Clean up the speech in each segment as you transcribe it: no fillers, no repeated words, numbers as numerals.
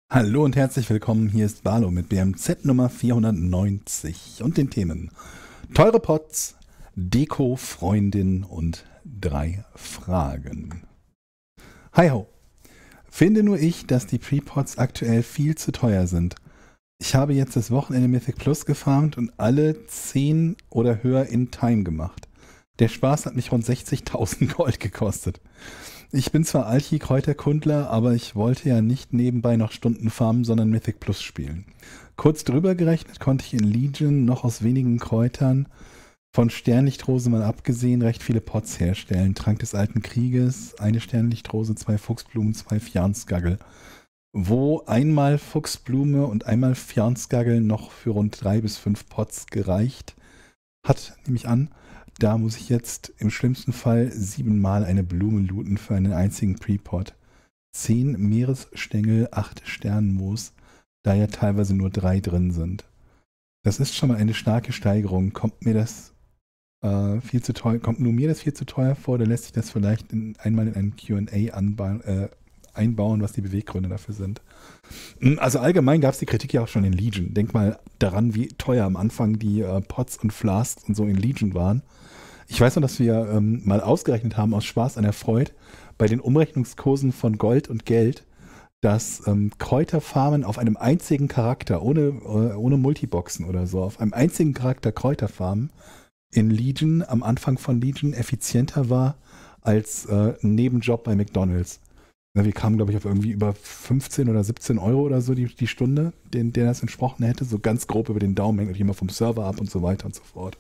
Hallo und herzlich willkommen, hier ist Barlo mit BMZ Nummer 490 und den Themen teure Pots, Deko, Freundin und 3 Fragen. Hi ho, finde nur ich, dass die Pre-Pots aktuell viel zu teuer sind. Ich habe jetzt das Wochenende Mythic Plus gefarmt und alle 10 oder höher in Time gemacht. Der Spaß hat mich rund 60.000 Gold gekostet. Ich bin zwar Alchi-Kräuterkundler, aber ich wollte ja nicht nebenbei noch Stunden farmen, sondern Mythic Plus spielen. Kurz drüber gerechnet konnte ich in Legion noch aus wenigen Kräutern, von Sternlichtrose mal abgesehen, recht viele Pots herstellen. Trank des alten Krieges, eine Sternlichtrose, 2 Fuchsblumen, 2 Fjarnskagel. Wo einmal Fuchsblume und einmal Fjarnskagel noch für rund 3 bis 5 Pots gereicht hat, nehme ich an. Da muss ich jetzt im schlimmsten Fall 7-mal eine Blume looten für einen einzigen Pre-Pot. 10 Meeresstängel, 8 Sternenmoos, da ja teilweise nur 3 drin sind. Das ist schon mal eine starke Steigerung. Kommt mir das viel zu teuer, kommt nur mir das viel zu teuer vor, oder lässt sich das vielleicht einmal in ein Q&A einbauen, was die Beweggründe dafür sind. Also allgemein gab es die Kritik ja auch schon in Legion. Denk mal daran, wie teuer am Anfang die Pots und Flasks und so in Legion waren. Ich weiß noch, dass wir mal ausgerechnet haben, aus Spaß an der Freude, bei den Umrechnungskursen von Gold und Geld, dass Kräuterfarmen auf einem einzigen Charakter, ohne Multiboxen oder so, auf einem einzigen Charakter Kräuterfarmen in Legion, am Anfang von Legion, effizienter war als ein Nebenjob bei McDonald's. Ja, wir kamen, glaube ich, auf irgendwie über 15 oder 17 Euro oder so die Stunde, der das entsprochen hätte. So ganz grob über den Daumen, hängt natürlich immer vom Server ab und so weiter und so fort.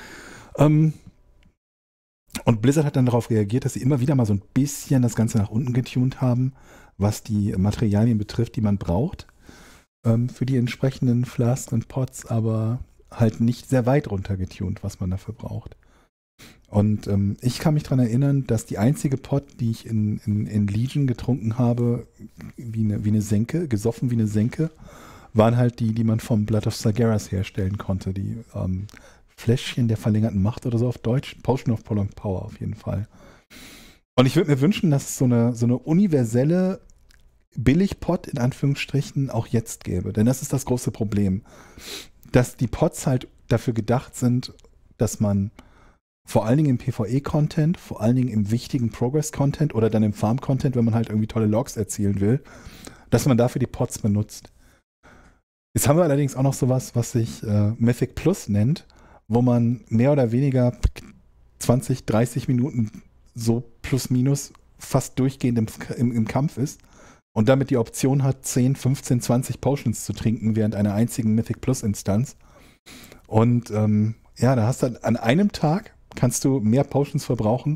Und Blizzard hat dann darauf reagiert, dass sie immer wieder mal so ein bisschen das Ganze nach unten getunt haben, was die Materialien betrifft, die man braucht für die entsprechenden Flasks und Pots, aber halt nicht sehr weit runter getunt, was man dafür braucht. Und ich kann mich daran erinnern, dass die einzige Pot, die ich in Legion getrunken habe, wie eine Senke, gesoffen wie eine Senke, waren halt die man vom Blood of Sargeras herstellen konnte. Die Fläschchen der verlängerten Macht oder so auf Deutsch. Potion of Prolonged Power auf jeden Fall. Und ich würde mir wünschen, dass es so eine universelle Billigpot in Anführungsstrichen auch jetzt gäbe. Denn das ist das große Problem. Dass die Pots halt dafür gedacht sind, dass man vor allen Dingen im PvE-Content, vor allen Dingen im wichtigen Progress-Content oder dann im Farm-Content, wenn man halt irgendwie tolle Logs erzielen will, dass man dafür die Pots benutzt. Jetzt haben wir allerdings auch noch sowas, was sich Mythic Plus nennt, wo man mehr oder weniger 20, 30 Minuten so plus minus fast durchgehend im Kampf ist und damit die Option hat, 10, 15, 20 Potions zu trinken während einer einzigen Mythic Plus Instanz. Und ja, da hast du an einem Tag kannst du mehr Potions verbrauchen,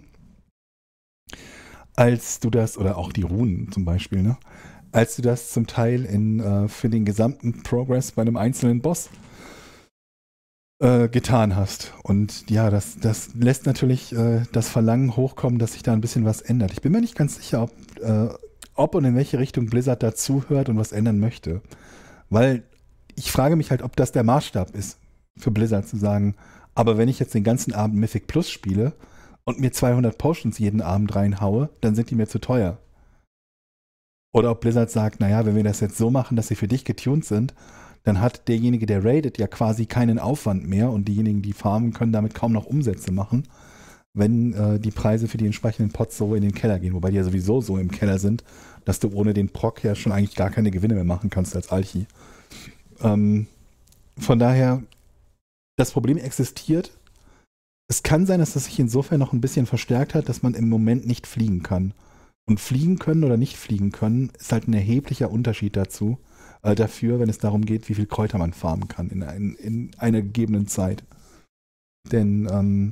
als du das, oder auch die Runen zum Beispiel, ne? Als du das zum Teil für den gesamten Progress bei einem einzelnen Boss getan hast. Und ja, das lässt natürlich das Verlangen hochkommen, dass sich da ein bisschen was ändert. Ich bin mir nicht ganz sicher, ob und in welche Richtung Blizzard da zuhört und was ändern möchte. Weil ich frage mich halt, ob das der Maßstab ist für Blizzard zu sagen, aber wenn ich jetzt den ganzen Abend Mythic Plus spiele und mir 200 Potions jeden Abend reinhaue, dann sind die mir zu teuer. Oder ob Blizzard sagt, naja, wenn wir das jetzt so machen, dass sie für dich getuned sind, dann hat derjenige, der raidet, ja quasi keinen Aufwand mehr und diejenigen, die farmen, können damit kaum noch Umsätze machen, wenn die Preise für die entsprechenden Pots so in den Keller gehen, wobei die ja sowieso so im Keller sind, dass du ohne den Proc ja schon eigentlich gar keine Gewinne mehr machen kannst als Alchi. Von daher, das Problem existiert. Es kann sein, dass das sich insofern noch ein bisschen verstärkt hat, dass man im Moment nicht fliegen kann. Und fliegen können oder nicht fliegen können, ist halt ein erheblicher Unterschied dafür, wenn es darum geht, wie viel Kräuter man farmen kann in einer gegebenen Zeit. Denn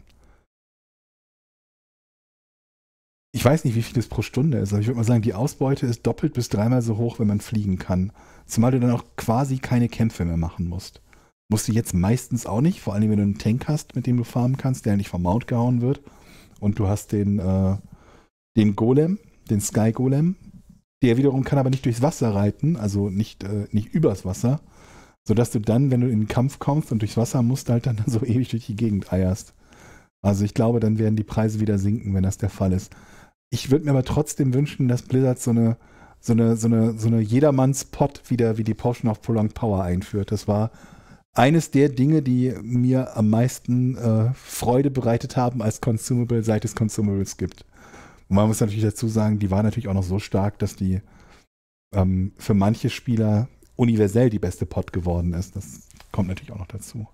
ich weiß nicht, wie viel das pro Stunde ist, aber ich würde mal sagen, die Ausbeute ist doppelt bis dreimal so hoch, wenn man fliegen kann. Zumal du dann auch quasi keine Kämpfe mehr machen musst. Musst du jetzt meistens auch nicht, vor allem wenn du einen Tank hast, mit dem du farmen kannst, der nicht vom Mount gehauen wird. Und du hast den Golem, den Sky Golem, der wiederum kann aber nicht durchs Wasser reiten, also nicht übers Wasser, sodass du dann, wenn du in den Kampf kommst und durchs Wasser musst, halt dann so ewig durch die Gegend eierst. Also ich glaube, dann werden die Preise wieder sinken, wenn das der Fall ist. Ich würde mir aber trotzdem wünschen, dass Blizzard so so eine Jedermanns-Pot wieder wie die Potion of Prolonged Power einführt. Das war eines der Dinge, die mir am meisten Freude bereitet haben als Consumable, seit es Consumables gibt. Und man muss natürlich dazu sagen, die war natürlich auch noch so stark, dass die für manche Spieler universell die beste Pot geworden ist. Das kommt natürlich auch noch dazu.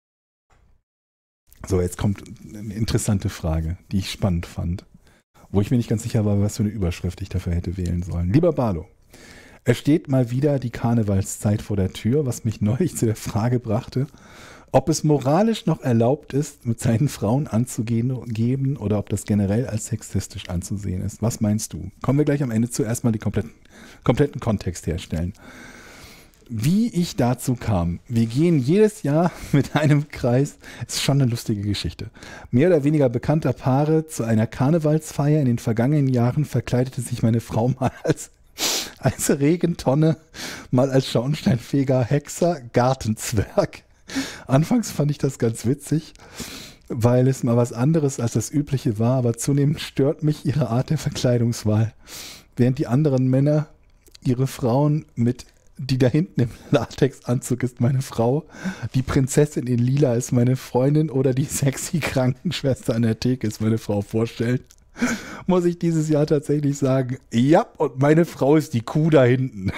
So, jetzt kommt eine interessante Frage, die ich spannend fand. Wo ich mir nicht ganz sicher war, was für eine Überschrift ich dafür hätte wählen sollen. Lieber Barlo, es steht mal wieder die Karnevalszeit vor der Tür, was mich neulich zu der Frage brachte, ob es moralisch noch erlaubt ist, mit seinen Frauen anzugeben oder ob das generell als sexistisch anzusehen ist. Was meinst du? Kommen wir gleich am Ende zuerst mal den kompletten Kontext herstellen. Wie ich dazu kam, wir gehen jedes Jahr mit einem Kreis, ist schon eine lustige Geschichte, mehr oder weniger bekannter Paare zu einer Karnevalsfeier. In den vergangenen Jahren verkleidete sich meine Frau mal als Regentonne, mal als schornsteinfeger Hexer, Gartenzwerg. Anfangs fand ich das ganz witzig, weil es mal was anderes als das Übliche war, aber zunehmend stört mich ihre Art der Verkleidungswahl. Während die anderen Männer ihre Frauen mit die da hinten im Latexanzug ist meine Frau, die Prinzessin in Lila ist meine Freundin oder die sexy Krankenschwester an der Theke ist meine Frau vorstellen, muss ich dieses Jahr tatsächlich sagen, ja, und meine Frau ist die Kuh da hinten.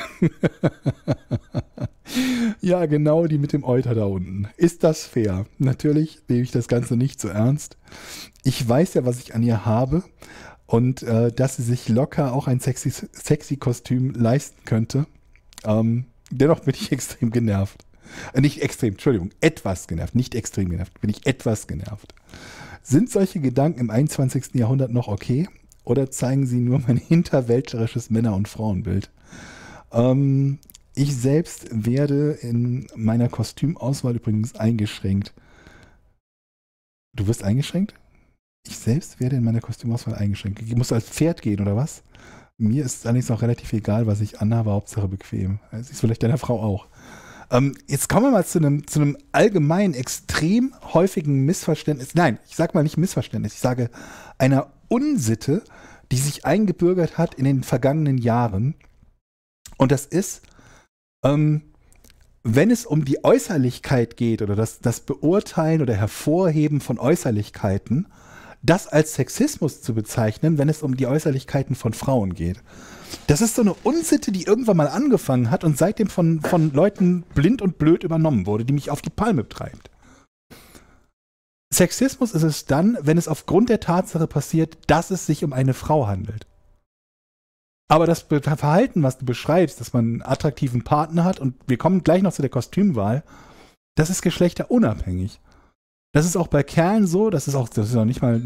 Ja, genau, die mit dem Euter da unten. Ist das fair? Natürlich nehme ich das Ganze nicht so ernst. Ich weiß ja, was ich an ihr habe und dass sie sich locker auch ein sexy Kostüm leisten könnte. Dennoch bin ich extrem genervt. Nicht extrem, Entschuldigung, etwas genervt, nicht extrem genervt, bin ich etwas genervt. Sind solche Gedanken im 21. Jahrhundert noch okay? Oder zeigen sie nur mein hinterwäldlerisches Männer- und Frauenbild? Ich selbst werde in meiner Kostümauswahl übrigens eingeschränkt. Du wirst eingeschränkt? Ich selbst werde in meiner Kostümauswahl eingeschränkt. Ich muss als Pferd gehen, oder was? Mir ist es allerdings auch relativ egal, was ich anhabe, Hauptsache bequem. Das ist vielleicht deiner Frau auch. Jetzt kommen wir mal zu einem allgemein extrem häufigen Missverständnis. Nein, ich sage mal nicht Missverständnis. Ich sage einer Unsitte, die sich eingebürgert hat in den vergangenen Jahren. Und das ist, wenn es um die Äußerlichkeit geht oder das Beurteilen oder Hervorheben von Äußerlichkeiten, das als Sexismus zu bezeichnen, wenn es um die Äußerlichkeiten von Frauen geht. Das ist so eine Unsitte, die irgendwann mal angefangen hat und seitdem von Leuten blind und blöd übernommen wurde, die mich auf die Palme treibt. Sexismus ist es dann, wenn es aufgrund der Tatsache passiert, dass es sich um eine Frau handelt. Aber das Verhalten, was du beschreibst, dass man einen attraktiven Partner hat, und wir kommen gleich noch zu der Kostümwahl, das ist geschlechterunabhängig. Das ist auch bei Kerlen so, das ist auch nicht mal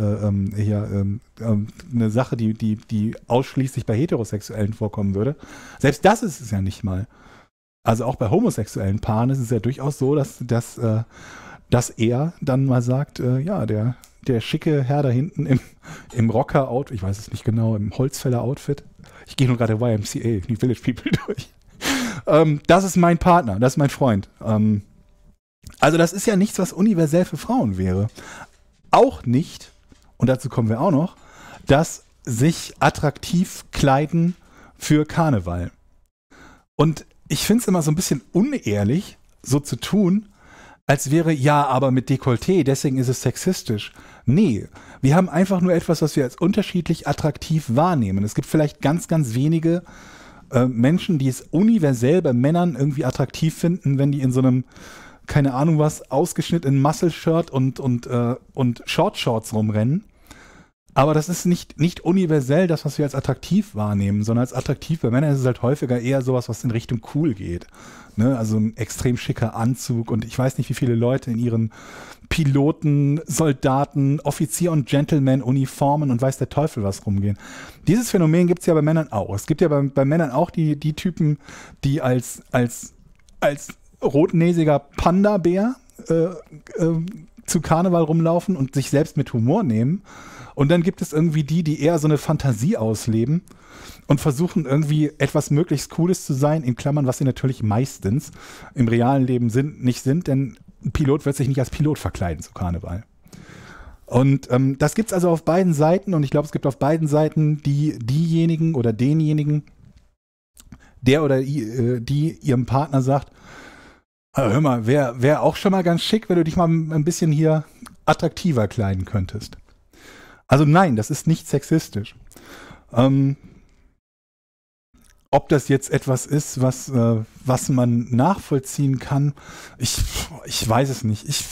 eine Sache, die ausschließlich bei Heterosexuellen vorkommen würde. Selbst das ist es ja nicht mal. Also auch bei homosexuellen Paaren ist es ja durchaus so, dass er dann mal sagt, ja, der schicke Herr da hinten im Rocker-Outfit, ich weiß es nicht genau, im Holzfäller-Outfit. Ich gehe nur gerade YMCA, die Village People durch. Das ist mein Partner, das ist mein Freund. Also das ist ja nichts, was universell für Frauen wäre. Auch nicht, und dazu kommen wir auch noch, dass sich attraktiv kleiden für Karneval. Und ich finde es immer so ein bisschen unehrlich, so zu tun, als wäre, ja, aber mit Dekolleté, deswegen ist es sexistisch. Nee, wir haben einfach nur etwas, was wir als unterschiedlich attraktiv wahrnehmen. Es gibt vielleicht ganz, ganz wenige Menschen, die es universell bei Männern irgendwie attraktiv finden, wenn die in so einem, keine Ahnung was, ausgeschnittenen Muscle-Shirt und Short-Shorts rumrennen. Aber das ist nicht universell das, was wir als attraktiv wahrnehmen, sondern als attraktiv bei Männern ist es halt häufiger eher sowas, was in Richtung cool geht. Ne? Also ein extrem schicker Anzug und ich weiß nicht, wie viele Leute in ihren Piloten, Soldaten, Offizier- und Gentleman-Uniformen und weiß der Teufel was rumgehen. Dieses Phänomen gibt es ja bei Männern auch. Es gibt ja bei Männern auch die Typen, die als rotnäsiger Panda-Bär zu Karneval rumlaufen und sich selbst mit Humor nehmen. Und dann gibt es irgendwie die eher so eine Fantasie ausleben und versuchen irgendwie etwas möglichst Cooles zu sein, in Klammern, was sie natürlich meistens im realen Leben nicht sind, denn ein Pilot wird sich nicht als Pilot verkleiden zu Karneval. Und das gibt es also auf beiden Seiten und ich glaube, es gibt auf beiden Seiten diejenigen oder denjenigen, der oder die ihrem Partner sagt, hör mal, wär auch schon mal ganz schick, wenn du dich mal ein bisschen hier attraktiver kleiden könntest. Also nein, das ist nicht sexistisch. Ob das jetzt etwas ist, was man nachvollziehen kann, ich weiß es nicht. Ich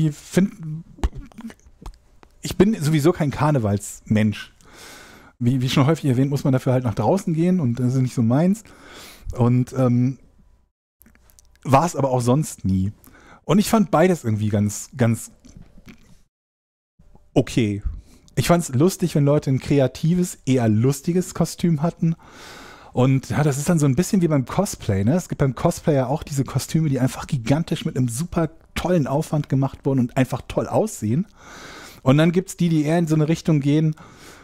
bin sowieso kein Karnevalsmensch. Wie schon häufig erwähnt, muss man dafür halt nach draußen gehen und das ist nicht so meins. Und war es aber auch sonst nie. Und ich fand beides irgendwie ganz, ganz okay. Ich fand es lustig, wenn Leute ein kreatives, eher lustiges Kostüm hatten. Und ja, das ist dann so ein bisschen wie beim Cosplay, ne? Es gibt beim Cosplay ja auch diese Kostüme, die einfach gigantisch mit einem super tollen Aufwand gemacht wurden und einfach toll aussehen. Und dann gibt's die eher in so eine Richtung gehen,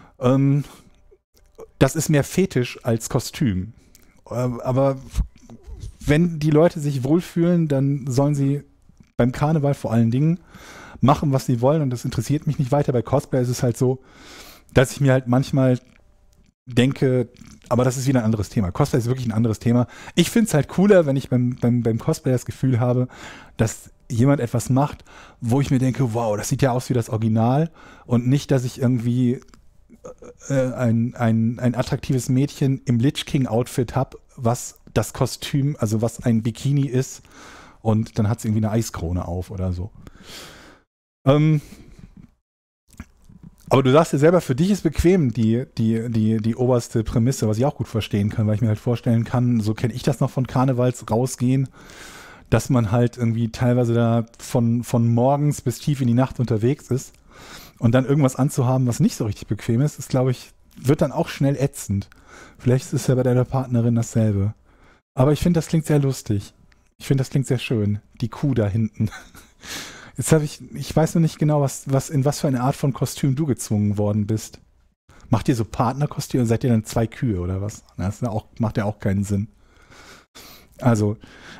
das ist mehr Fetisch als Kostüm. Aber wenn die Leute sich wohlfühlen, dann sollen sie beim Karneval vor allen Dingen machen, was sie wollen und das interessiert mich nicht weiter. Bei Cosplay ist es halt so, dass ich mir halt manchmal denke, aber das ist wieder ein anderes Thema. Cosplay ist wirklich ein anderes Thema. Ich finde es halt cooler, wenn ich beim Cosplay das Gefühl habe, dass jemand etwas macht, wo ich mir denke, wow, das sieht ja aus wie das Original und nicht, dass ich irgendwie ein attraktives Mädchen im Lich King Outfit habe, was das Kostüm, also was ein Bikini ist und dann hat sie irgendwie eine Eiskrone auf oder so. Aber du sagst ja selber, für dich ist bequem die oberste Prämisse, was ich auch gut verstehen kann, weil ich mir halt vorstellen kann, so kenne ich das noch von Karnevals rausgehen, dass man halt irgendwie teilweise da von morgens bis tief in die Nacht unterwegs ist und dann irgendwas anzuhaben, was nicht so richtig bequem ist, glaube ich, wird dann auch schnell ätzend. Vielleicht ist es ja bei deiner Partnerin dasselbe. Aber ich finde, das klingt sehr lustig. Ich finde, das klingt sehr schön. Die Kuh da hinten. Jetzt ich weiß noch nicht genau, in was für eine Art von Kostüm du gezwungen worden bist. Macht ihr so Partnerkostüme oder seid ihr dann 2 Kühe oder was? Das macht ja auch keinen Sinn. Also,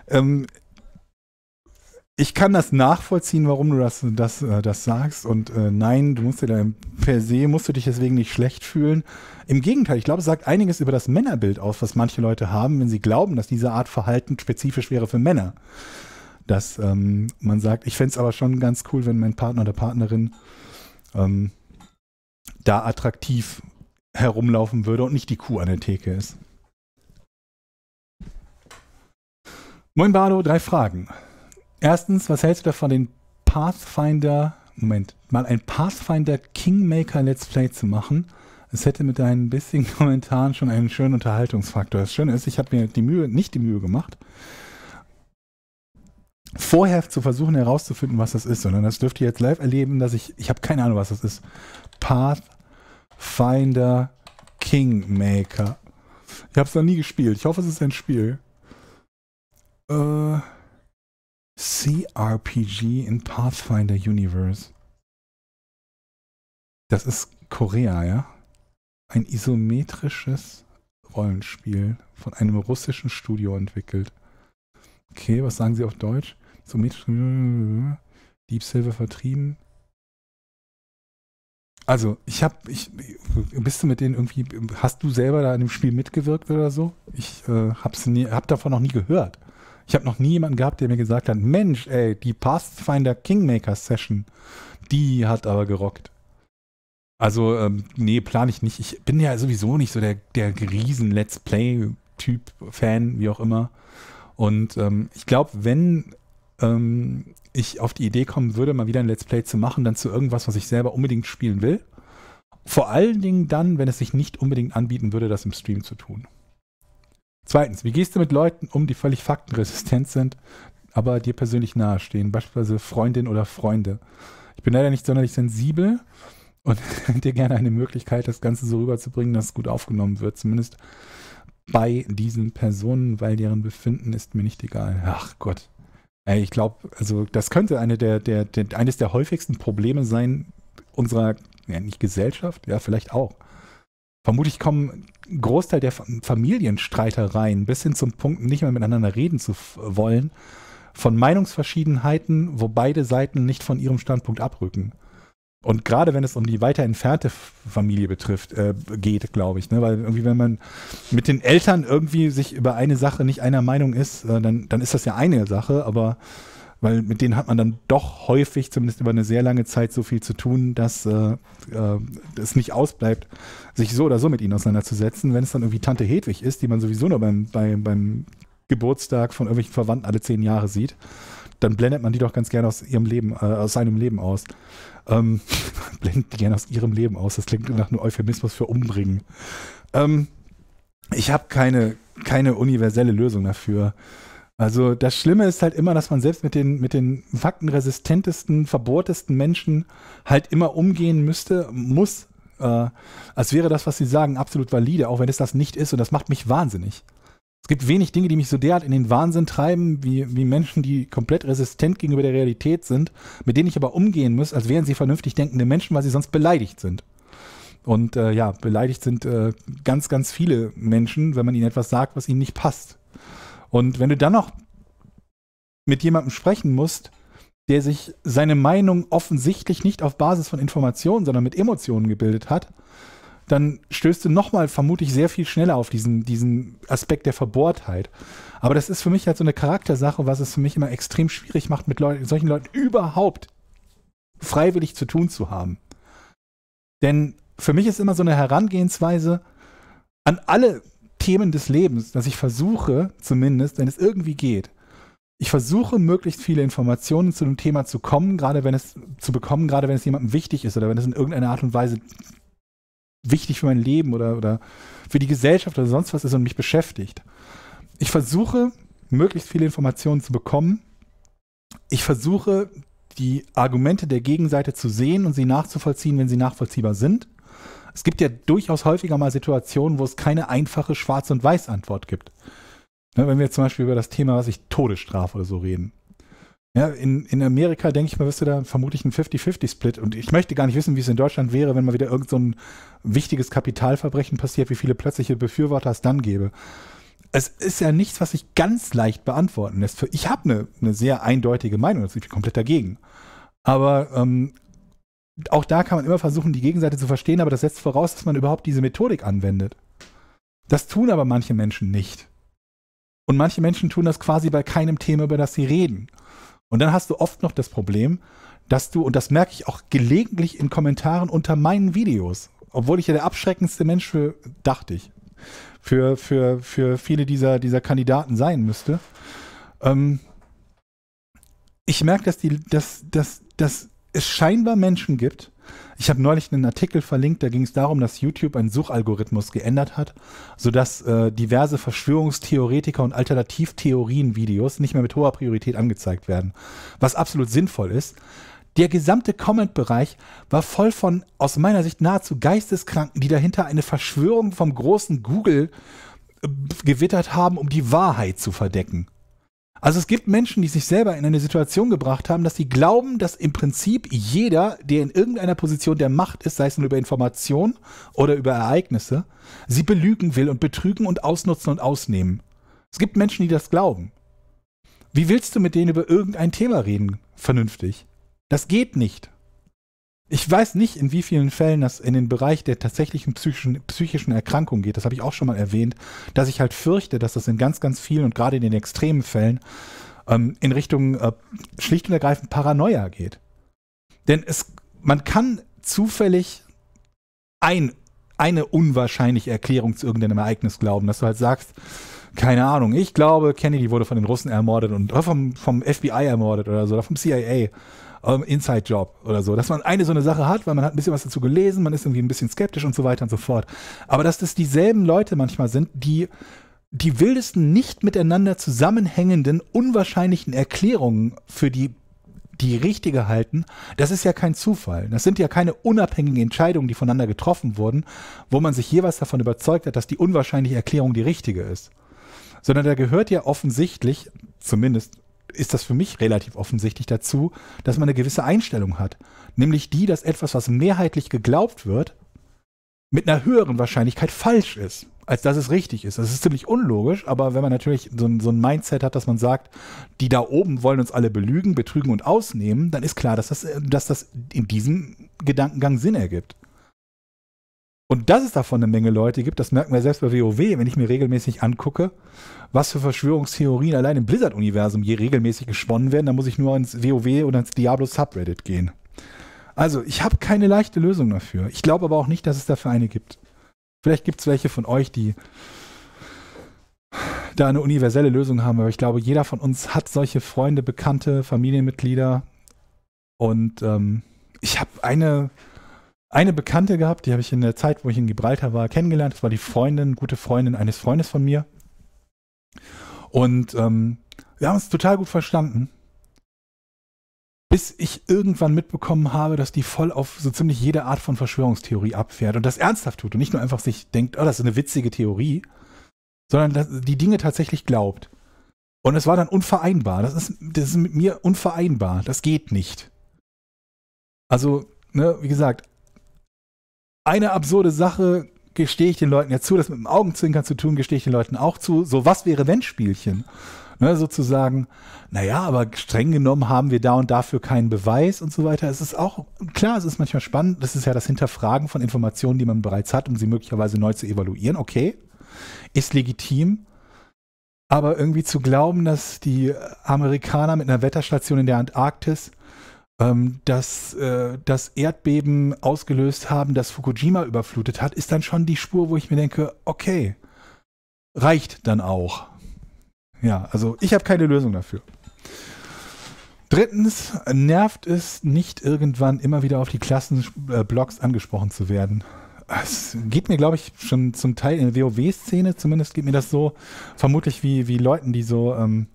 ich kann das nachvollziehen, warum du das sagst. Und nein, musst du dich deswegen nicht schlecht fühlen. Im Gegenteil, ich glaube, es sagt einiges über das Männerbild aus, was manche Leute haben, wenn sie glauben, dass diese Art Verhalten spezifisch wäre für Männer. Dass man sagt, ich fände es aber schon ganz cool, wenn mein Partner oder Partnerin da attraktiv herumlaufen würde und nicht die Kuh an der Theke ist. Moin Bardo, 3 Fragen. Erstens, was hältst du davon, den mal ein Pathfinder Kingmaker Let's Play zu machen? Es hätte mit deinen bissigen Kommentaren schon einen schönen Unterhaltungsfaktor. Das Schöne ist, ich habe mir nicht die Mühe gemacht, vorher zu versuchen herauszufinden, was das ist, sondern das dürft ihr jetzt live erleben, dass ich habe keine Ahnung, was das ist. Pathfinder Kingmaker. Ich habe es noch nie gespielt. Ich hoffe, es ist ein Spiel. CRPG in Pathfinder Universe. Das ist Korea, ja? Ein isometrisches Rollenspiel von einem russischen Studio entwickelt. Okay, was sagen Sie auf Deutsch? Deep Silver vertrieben. Also, bist du mit denen irgendwie, hast du selber da in dem Spiel mitgewirkt oder so? Ich hab davon noch nie gehört. Ich habe noch nie jemanden gehabt, der mir gesagt hat, Mensch, ey, die Pathfinder Kingmaker Session, die hat aber gerockt. Also, nee, plane ich nicht. Ich bin ja sowieso nicht so der riesen Let's Play-Typ, Fan, wie auch immer. Und ich glaube, wenn ich auf die Idee kommen würde, mal wieder ein Let's Play zu machen, dann zu irgendwas, was ich selber unbedingt spielen will. Vor allen Dingen dann, wenn es sich nicht unbedingt anbieten würde, das im Stream zu tun. Zweitens, wie gehst du mit Leuten um, die völlig faktenresistent sind, aber dir persönlich nahestehen, beispielsweise Freundin oder Freunde? Ich bin leider nicht sonderlich sensibel und hätte gerne eine Möglichkeit, das Ganze so rüberzubringen, dass es gut aufgenommen wird, zumindest bei diesen Personen, weil deren Befinden ist mir nicht egal. Ach Gott. Ey, ich glaube, also das könnte eines der häufigsten Probleme sein unserer, ja nicht Gesellschaft, ja vielleicht auch. Vermutlich kommen ein Großteil der Familienstreitereien bis hin zum Punkt, nicht mehr miteinander reden zu wollen, von Meinungsverschiedenheiten, wo beide Seiten nicht von ihrem Standpunkt abrücken. Und gerade wenn es um die weiter entfernte Familie geht, glaube ich, ne? Weil irgendwie, wenn man mit den Eltern irgendwie sich über eine Sache nicht einer Meinung ist, dann ist das ja eine Sache, aber weil mit denen hat man dann doch häufig, zumindest über eine sehr lange Zeit, so viel zu tun, dass es nicht ausbleibt, sich so oder so mit ihnen auseinanderzusetzen. Wenn es dann irgendwie Tante Hedwig ist, die man sowieso nur beim Geburtstag von irgendwelchen Verwandten alle 10 Jahre sieht, dann blendet man die doch ganz gerne aus seinem Leben aus. Blendet die gerne aus ihrem Leben aus. Das klingt nach einem Euphemismus für umbringen. Ich habe keine universelle Lösung dafür. Also das Schlimme ist halt immer, dass man selbst mit den faktenresistentesten, verbohrtesten Menschen halt immer umgehen muss, als wäre das, was sie sagen, absolut valide, auch wenn es das nicht ist, und das macht mich wahnsinnig. Es gibt wenig Dinge, die mich so derart in den Wahnsinn treiben, wie Menschen, die komplett resistent gegenüber der Realität sind, mit denen ich aber umgehen muss, als wären sie vernünftig denkende Menschen, weil sie sonst beleidigt sind. Und beleidigt sind ganz, ganz viele Menschen, wenn man ihnen etwas sagt, was ihnen nicht passt. Und wenn du dann noch mit jemandem sprechen musst, der sich seine Meinung offensichtlich nicht auf Basis von Informationen, sondern mit Emotionen gebildet hat, dann stößt du nochmal vermutlich sehr viel schneller auf diesen Aspekt der Verbohrtheit. Aber das ist für mich halt so eine Charaktersache, was es für mich immer extrem schwierig macht, mit solchen Leuten überhaupt freiwillig zu tun zu haben. Denn für mich ist immer so eine Herangehensweise an alle Themen des Lebens, dass ich versuche, zumindest, wenn es irgendwie geht, ich versuche, möglichst viele Informationen zu einem Thema zu bekommen, gerade wenn es jemandem wichtig ist oder wenn es in irgendeiner Art und Weise wichtig für mein Leben oder für die Gesellschaft oder sonst was ist und mich beschäftigt. Ich versuche, möglichst viele Informationen zu bekommen. Ich versuche, die Argumente der Gegenseite zu sehen und sie nachzuvollziehen, wenn sie nachvollziehbar sind. Es gibt ja durchaus häufiger mal Situationen, wo es keine einfache Schwarz- und Weiß-Antwort gibt. Ja, wenn wir jetzt zum Beispiel über das Thema, Todesstrafe oder so reden. Ja, in Amerika, denke ich mal, wirst du da vermutlich einen 50-50-Split. Und ich möchte gar nicht wissen, wie es in Deutschland wäre, wenn mal wieder irgend so ein wichtiges Kapitalverbrechen passiert, wie viele plötzliche Befürworter es dann gäbe. Es ist ja nichts, was sich ganz leicht beantworten lässt. Ich habe eine sehr eindeutige Meinung, das ist komplett dagegen. Aber auch da kann man immer versuchen, die Gegenseite zu verstehen, aber das setzt voraus, dass man überhaupt diese Methodik anwendet. Das tun aber manche Menschen nicht. Und manche Menschen tun das quasi bei keinem Thema, über das sie reden. Und dann hast du oft noch das Problem, dass du, und das merke ich auch gelegentlich in Kommentaren unter meinen Videos, obwohl ich ja der abschreckendste Mensch für viele dieser Kandidaten sein müsste. Ich merke, dass es scheinbar Menschen gibt. Ich habe neulich einen Artikel verlinkt, da ging es darum, dass YouTube einen Suchalgorithmus geändert hat, sodass diverse Verschwörungstheoretiker und Alternativtheorien-Videos nicht mehr mit hoher Priorität angezeigt werden. Was absolut sinnvoll ist. Der gesamte Comment-Bereich war voll von, aus meiner Sicht, nahezu Geisteskranken, die dahinter eine Verschwörung vom großen Google gewittert haben, um die Wahrheit zu verdecken. Also es gibt Menschen, die sich selber in eine Situation gebracht haben, dass sie glauben, dass im Prinzip jeder, der in irgendeiner Position der Macht ist, sei es nur über Information oder über Ereignisse, sie belügen will und betrügen und ausnutzen und ausnehmen. Es gibt Menschen, die das glauben. Wie willst du mit denen über irgendein Thema reden, vernünftig? Das geht nicht. Ich weiß nicht, in wie vielen Fällen das in den Bereich der tatsächlichen psychischen Erkrankung geht. Das habe ich auch schon mal erwähnt, dass ich halt fürchte, dass das in ganz, ganz vielen und gerade in den extremen Fällen in Richtung schlicht und ergreifend Paranoia geht. Denn man kann zufällig eine unwahrscheinliche Erklärung zu irgendeinem Ereignis glauben, dass du halt sagst, keine Ahnung, ich glaube, Kennedy wurde von den Russen ermordet und vom FBI ermordet oder so, oder vom CIA. Inside-Job oder so, dass man eine so eine Sache hat, weil man hat ein bisschen was dazu gelesen, man ist irgendwie ein bisschen skeptisch und so weiter und so fort. Aber dass das dieselben Leute manchmal sind, die wildesten, nicht miteinander zusammenhängenden, unwahrscheinlichen Erklärungen für die richtige halten, das ist ja kein Zufall. Das sind ja keine unabhängigen Entscheidungen, die voneinander getroffen wurden, wo man sich jeweils davon überzeugt hat, dass die unwahrscheinliche Erklärung die richtige ist. Sondern da gehört ja offensichtlich, zumindest ist das für mich relativ offensichtlich dazu, dass man eine gewisse Einstellung hat. Nämlich die, dass etwas, was mehrheitlich geglaubt wird, mit einer höheren Wahrscheinlichkeit falsch ist, als dass es richtig ist. Das ist ziemlich unlogisch, aber wenn man natürlich so ein Mindset hat, dass man sagt, die da oben wollen uns alle belügen, betrügen und ausnehmen, dann ist klar, dass das in diesem Gedankengang Sinn ergibt. Und dass es davon eine Menge Leute gibt, das merken wir selbst bei WoW, wenn ich mir regelmäßig angucke, was für Verschwörungstheorien allein im Blizzard-Universum je regelmäßig gesponnen werden, dann muss ich nur ins WoW oder ins Diablo-Subreddit gehen. Also, ich habe keine leichte Lösung dafür. Ich glaube aber auch nicht, dass es dafür eine gibt. Vielleicht gibt es welche von euch, die da eine universelle Lösung haben, aber ich glaube, jeder von uns hat solche Freunde, Bekannte, Familienmitglieder. Und ich habe eine Bekannte gehabt, die habe ich in der Zeit, wo ich in Gibraltar war, kennengelernt. Das war die gute Freundin eines Freundes von mir. Und wir haben uns total gut verstanden. Bis ich irgendwann mitbekommen habe, dass die voll auf so ziemlich jede Art von Verschwörungstheorie abfährt und das ernsthaft tut und nicht nur einfach sich denkt, oh, das ist eine witzige Theorie, sondern die Dinge tatsächlich glaubt. Und es war dann unvereinbar. Das ist mit mir unvereinbar. Das geht nicht. Also, ne, wie gesagt, eine absurde Sache gestehe ich den Leuten ja zu, das mit dem Augenzwinkern zu tun, gestehe ich den Leuten auch zu. So, was wäre wenn Spielchen? Ne, sozusagen, naja, aber streng genommen haben wir da und dafür keinen Beweis und so weiter. Es ist auch, klar, es ist manchmal spannend, das ist ja das Hinterfragen von Informationen, die man bereits hat, um sie möglicherweise neu zu evaluieren. Okay, ist legitim, aber irgendwie zu glauben, dass die Amerikaner mit einer Wetterstation in der Antarktis das Erdbeben ausgelöst haben, das Fukushima überflutet hat, ist dann schon die Spur, wo ich mir denke, okay, reicht dann auch. Ja, also ich habe keine Lösung dafür. Drittens, nervt es nicht irgendwann immer wieder auf die Klassenblogs angesprochen zu werden. Es geht mir, glaube ich, schon zum Teil in der WoW-Szene, zumindest geht mir das so, vermutlich wie Leuten, die so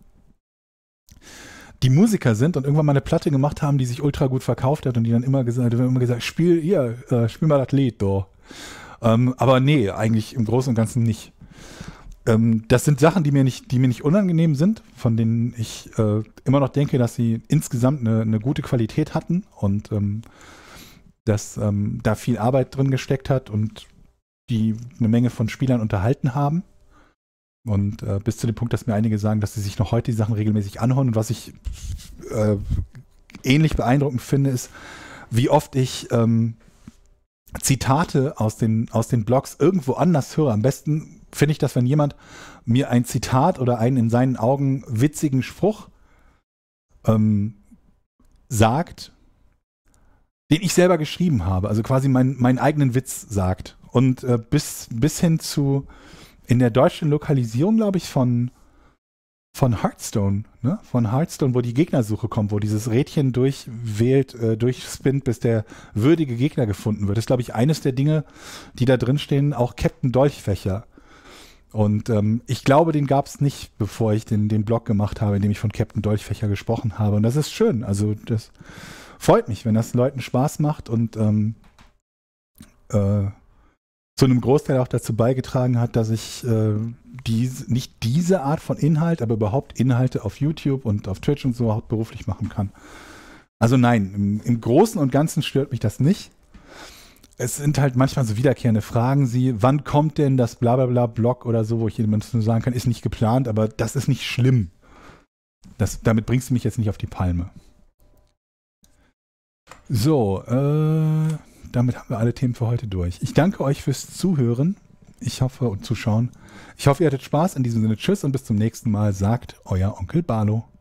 die Musiker sind und irgendwann mal eine Platte gemacht haben, die sich ultra gut verkauft hat und die dann immer gesagt, spiel mal das Lied, do. Aber nee, eigentlich im Großen und Ganzen nicht. Das sind Sachen, die mir nicht unangenehm sind, von denen ich immer noch denke, dass sie insgesamt eine gute Qualität hatten und dass da viel Arbeit drin gesteckt hat und die eine Menge von Spielern unterhalten haben. Und bis zu dem Punkt, dass mir einige sagen, dass sie sich noch heute die Sachen regelmäßig anhören. Und was ich ähnlich beeindruckend finde, ist, wie oft ich Zitate aus den Blogs irgendwo anders höre. Am besten finde ich das, wenn jemand mir ein Zitat oder einen in seinen Augen witzigen Spruch sagt, den ich selber geschrieben habe. Also quasi meinen eigenen Witz sagt. Und bis hin zu in der deutschen Lokalisierung, glaube ich, von Hearthstone, ne? Von Hearthstone, wo die Gegnersuche kommt, wo dieses Rädchen durchspinnt, bis der würdige Gegner gefunden wird. Das ist, glaube ich, eines der Dinge, die da drin stehen, auch Captain Dolchfächer. Und ich glaube, den gab es nicht, bevor ich den Blog gemacht habe, in dem ich von Captain Dolchfächer gesprochen habe. Und das ist schön. Also das freut mich, wenn das Leuten Spaß macht und zu einem Großteil auch dazu beigetragen hat, dass ich nicht diese Art von Inhalt, aber überhaupt Inhalte auf YouTube und auf Twitch und so auch beruflich machen kann. Also nein, im Großen und Ganzen stört mich das nicht. Es sind halt manchmal so wiederkehrende Fragen, wann kommt denn das Blablabla-Blog oder so, wo ich jemandem nur sagen kann, ist nicht geplant, aber das ist nicht schlimm. Damit bringst du mich jetzt nicht auf die Palme. So, damit haben wir alle Themen für heute durch. Ich danke euch fürs Zuhören. Und Zuschauen. Ich hoffe, ihr hattet Spaß. In diesem Sinne, tschüss und bis zum nächsten Mal, sagt euer Onkel Barlo.